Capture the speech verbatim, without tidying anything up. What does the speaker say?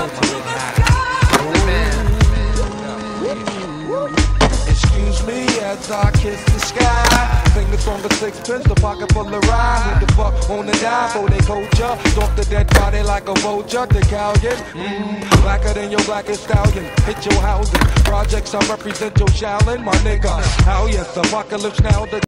Excuse me as I kiss the sky. Fingers on the sixpence, the pocket full of rhyme. Who the fuck on the dime for they culture? Stalk the dead body like a vulture. The Callion, mmm, blacker than your blackest stallion. Hit your housing projects, I represent your shallin', my nigga. How yes, apocalypse now. The